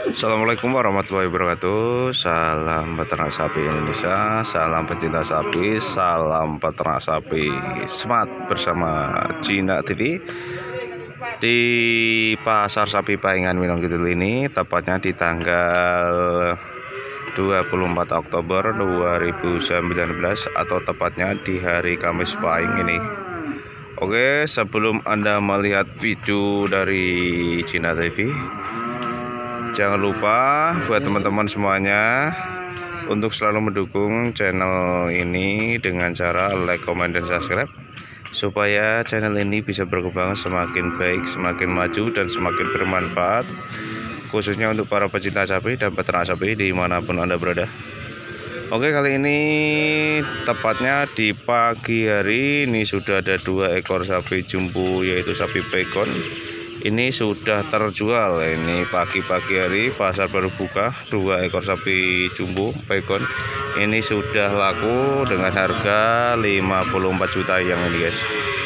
Assalamualaikum warahmatullahi wabarakatuh. Salam peternak sapi Indonesia, salam pecinta sapi, salam peternak sapi. Semangat bersama Cina TV di Pasar Sapi Paingan Winong Kidul ini, tepatnya di tanggal 24 Oktober 2019 atau tepatnya di hari Kamis Pahing ini. Oke, sebelum Anda melihat video dari Cina TV, jangan lupa buat teman-teman semuanya untuk selalu mendukung channel ini dengan cara like, comment, dan subscribe, supaya channel ini bisa berkembang semakin baik, semakin maju, dan semakin bermanfaat, khususnya untuk para pecinta sapi dan peternak sapi dimanapun Anda berada. Oke, kali ini tepatnya di pagi hari ini sudah ada 2 ekor sapi jumbo, yaitu sapi pegon. Ini sudah terjual. Ini pagi-pagi hari pasar baru buka, 2 ekor sapi jumbo pegon ini sudah laku dengan harga 54 juta yang ini, guys.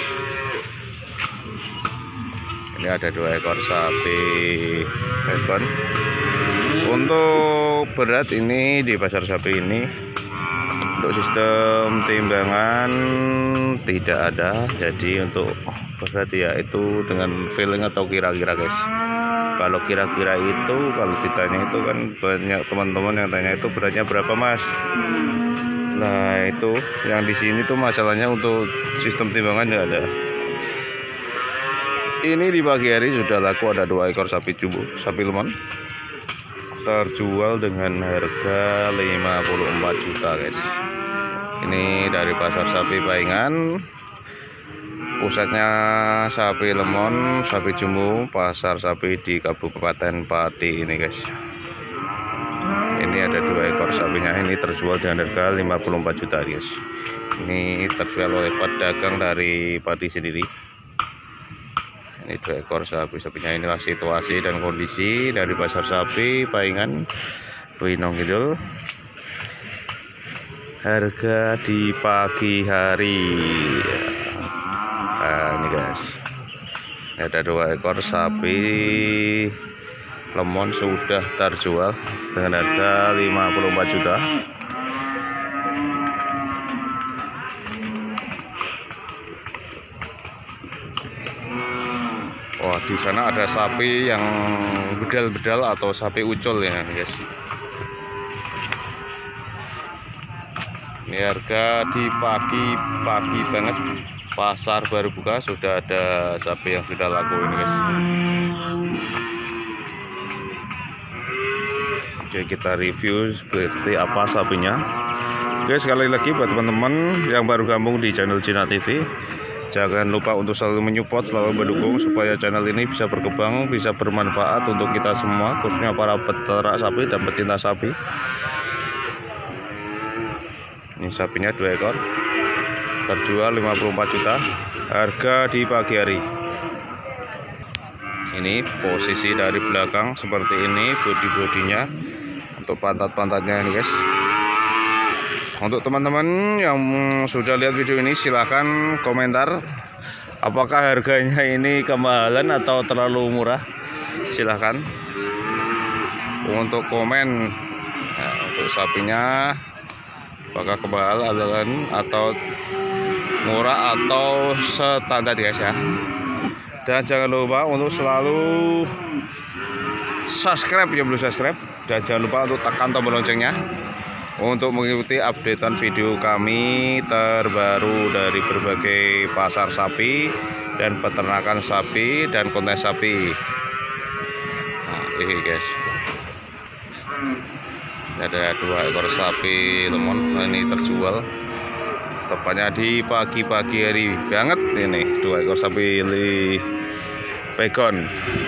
Ini ada 2 ekor sapi pegon. Untuk berat ini di pasar sapi ini, untuk sistem timbangan tidak ada, jadi untuk berat ya itu dengan feeling atau kira-kira, guys. Kalau kira-kira itu, kalau ditanya itu kan banyak teman-teman yang tanya itu beratnya berapa, Mas. Nah, itu yang di sini tuh masalahnya untuk sistem timbangan tidak ada. Ini di pagi hari sudah laku ada 2 ekor sapi jumbo, sapi lemon, terjual dengan harga 54 juta, guys. Ini dari pasar sapi Paingan, pusatnya sapi lemon, sapi jumbo, pasar sapi di Kabupaten Pati ini, guys. Ini ada 2 ekor sapinya, ini terjual dengan harga 54 juta, guys. Ini terjual oleh pedagang dari Pati sendiri. Ini 2 ekor sapi-sapinya. Inilah situasi dan kondisi dari pasar sapi Paingan Winong Kidul, harga di pagi hari. Nah, ini, guys, ada 2 ekor sapi lemon sudah terjual dengan harga 54 juta. Wah, di sana ada sapi yang bedal-bedal atau sapi ucul ya, guys. Ini harga di pagi banget, pasar baru buka, sudah ada sapi yang sudah laku ini, guys. Oke, kita review seperti apa sapinya. Oke, sekali lagi buat teman-teman yang baru gabung di channel Cina TV, jangan lupa untuk selalu menyupport, selalu mendukung supaya channel ini bisa berkembang, bisa bermanfaat untuk kita semua, khususnya para peternak sapi dan pecinta sapi. Ini sapinya 2 ekor, terjual 54 juta, harga di pagi hari. Ini posisi dari belakang seperti ini, bodi-bodinya, untuk pantat-pantatnya ini, guys. Untuk teman-teman yang sudah lihat video ini, silahkan komentar apakah harganya ini kemahalan atau terlalu murah. Silahkan untuk komen. Nah, untuk sapinya apakah kemahalan atau murah atau standar, guys, ya. Dan jangan lupa untuk selalu subscribe, ya, belum subscribe, dan jangan lupa untuk tekan tombol loncengnya untuk mengikuti updatean video kami terbaru dari berbagai pasar sapi dan peternakan sapi dan konten sapi. Nah, ini, guys, ada 2 ekor sapi lemon, ini terjual tepatnya di pagi-pagi hari banget. Ini 2 ekor sapi pegon.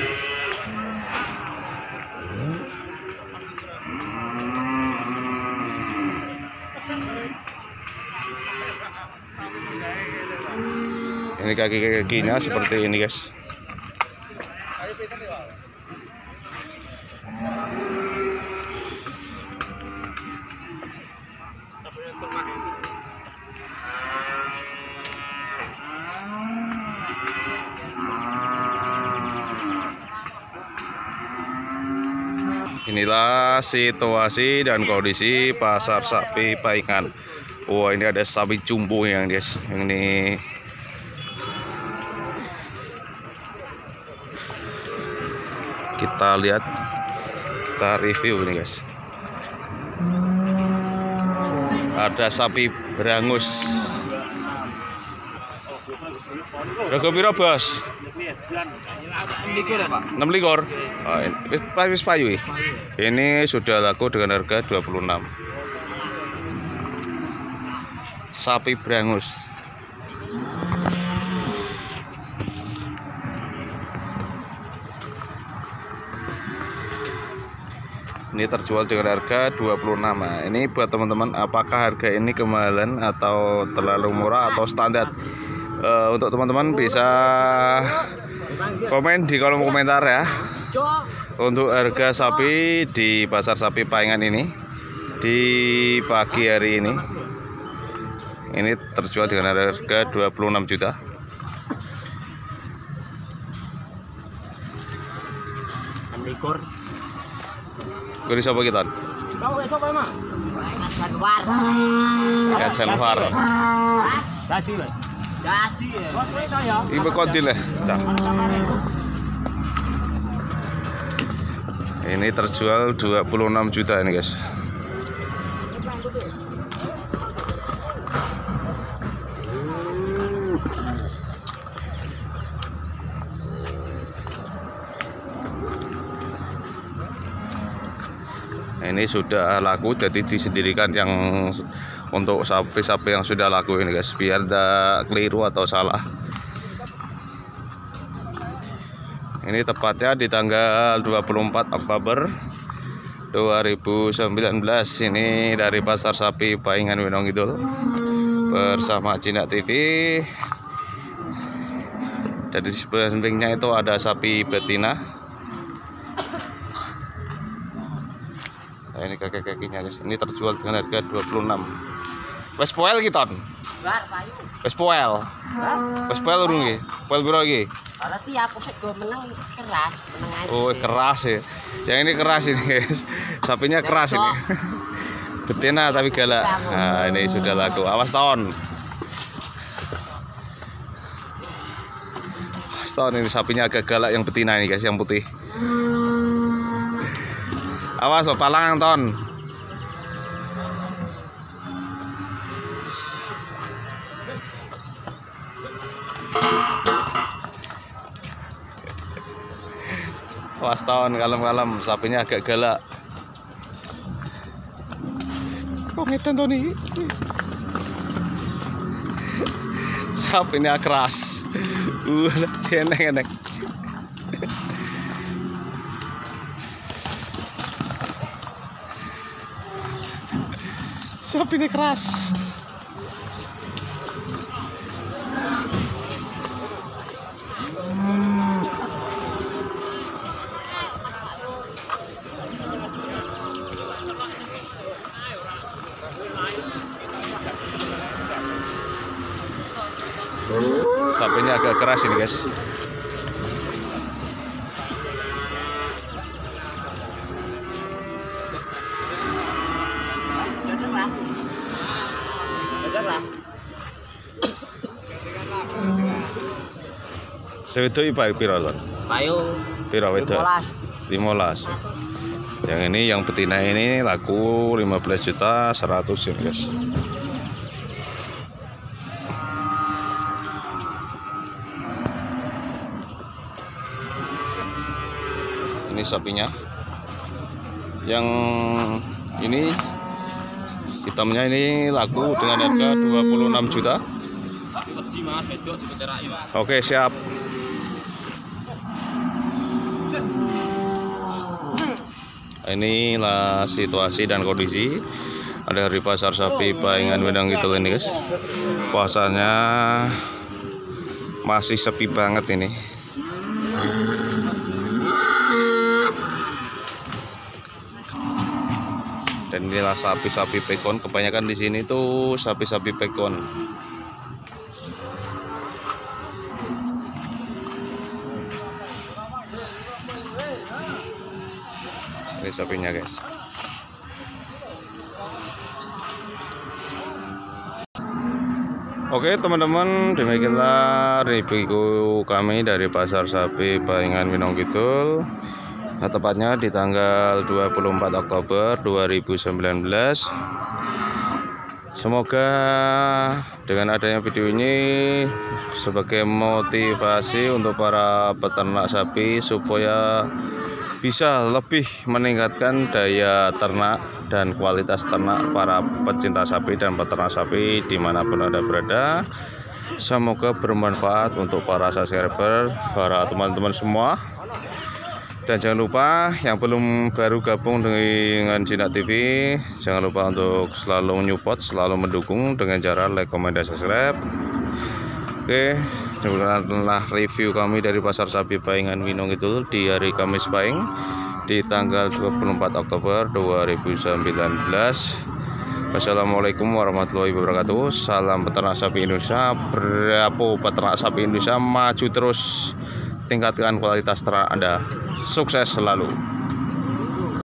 Ini kaki-kakinya seperti ini, guys. Inilah situasi dan kondisi pasar sapi Paingan. Wah, ini ada sapi jumbo yang guys, yang ini kita lihat, kita review ini guys. Ada sapi berangus. Rego piro, Bos? 6 likur. Wis payu. Ini sudah laku dengan harga 26. Sapi berangus. Ini terjual dengan harga 26. Nah, ini buat teman-teman, apakah harga ini kemahalan atau terlalu murah atau standar? Untuk teman-teman bisa komen di kolom komentar ya. Untuk harga sapi di pasar sapi Paingan ini di pagi hari ini terjual dengan harga 26 juta. Guri sapa kita? Kacan war. Ibu kodil ya. Ini terjual 26 juta ini guys. Ini sudah laku, jadi disendirikan yang untuk sapi-sapi yang sudah laku ini guys, biar tidak keliru atau salah. Ini tepatnya di tanggal 24 Oktober 2019. Ini dari pasar sapi Paingan Winong Kidul bersama Jinak TV. Dari sebelah sampingnya itu ada sapi betina. Nah, ini kaki-kakinya guys. Ini terjual dengan harga 26. Wes poel iki ton. Wes poel. Wes poel urung iki. Poel piro iki? Berarti aku sik go meneng keras, meneng aja. Oh, keras ya. Yang ini keras ini guys. Sapinya keras ini. Betina tapi galak. Nah, ini sudah laku. Awas ton. Awas ton, ini sapinya agak galak yang betina ini guys, yang putih. Awas oh, palang ton. Awas ton, kalem-kalem, sapinya agak galak. Kok ngeten to nih? Sapinya keras. Enek-enek. Sapinya keras. Sapinya agak keras ini guys. Sewedo iki piro to? Payu. Piro wedok? 15. Yang ini yang betina ini laku 15.100.000 ya guys. Ini sapinya. Yang ini hitamnya ini laku dengan harga 26 juta. Oke, siap. Inilah situasi dan kondisi ada di pasar sapi Paingan Winong Kidul ini guys. Pasarnya masih sepi banget ini. Dan inilah sapi-sapi pekon, kebanyakan di sini tuh sapi-sapi pekon. Ini sapinya guys. Oke teman-teman, demikianlah review kami dari pasar sapi Paingan Winong Kidul. Nah, tepatnya di tanggal 24 Oktober 2019. Semoga dengan adanya video ini sebagai motivasi untuk para peternak sapi supaya bisa lebih meningkatkan daya ternak dan kualitas ternak para pecinta sapi dan peternak sapi dimanapun Anda berada. Semoga bermanfaat untuk para subscriber, para teman-teman semua. Dan jangan lupa yang belum baru gabung dengan Jinak TV, jangan lupa untuk selalu menyupport, selalu mendukung dengan cara like, comment, dan subscribe. Oke, demikianlah review kami dari pasar sapi Paingan Winong Kidul di hari Kamis Pahing di tanggal 24 Oktober 2019. Wassalamualaikum warahmatullahi wabarakatuh. Salam peternak sapi Indonesia. Bravo peternak sapi Indonesia, maju terus, tingkatkan kualitas ternak Anda. Sukses selalu.